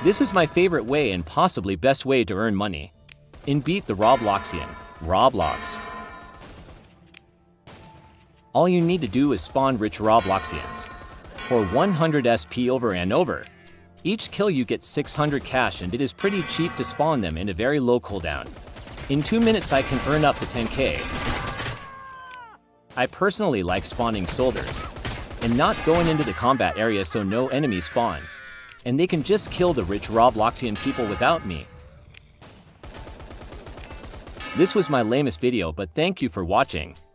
This is my favorite way and possibly best way to earn money. In Beat the Robloxian, Roblox. All you need to do is spawn rich Robloxians. For 100 SP over and over. Each kill you get 600 cash and it is pretty cheap to spawn them in a very low cooldown. In 2 minutes I can earn up to 10k. I personally like spawning soldiers. And not going into the combat area so no enemies spawn. And they can just kill the rich Robloxian people without me. This was my lamest video but thank you for watching.